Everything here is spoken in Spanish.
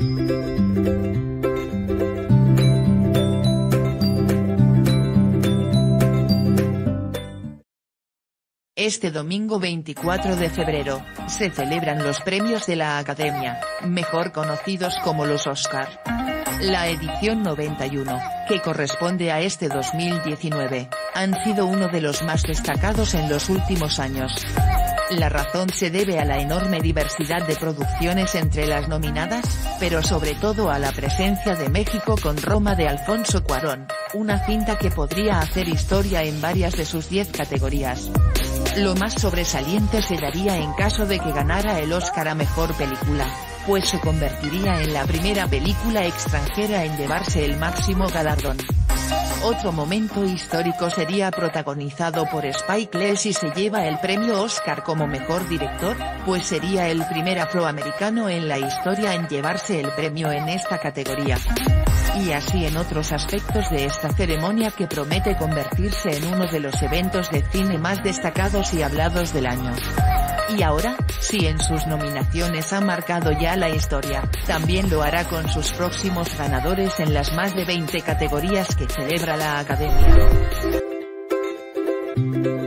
Este domingo 24 de febrero, se celebran los premios de la Academia, mejor conocidos como los Oscar. La edición 91, que corresponde a este 2019, han sido uno de los más destacados en los últimos años. La razón se debe a la enorme diversidad de producciones entre las nominadas, pero sobre todo a la presencia de México con Roma de Alfonso Cuarón, una cinta que podría hacer historia en varias de sus 10 categorías. Lo más sobresaliente se daría en caso de que ganara el Oscar a Mejor Película, pues se convertiría en la primera película extranjera en llevarse el máximo galardón. Otro momento histórico sería protagonizado por Spike Lee si se lleva el premio Oscar como mejor director, pues sería el primer afroamericano en la historia en llevarse el premio en esta categoría. Y así en otros aspectos de esta ceremonia que promete convertirse en uno de los eventos de cine más destacados y hablados del año. Y ahora, si en sus nominaciones ha marcado ya la historia, también lo hará con sus próximos ganadores en las más de 20 categorías que celebra la Academia.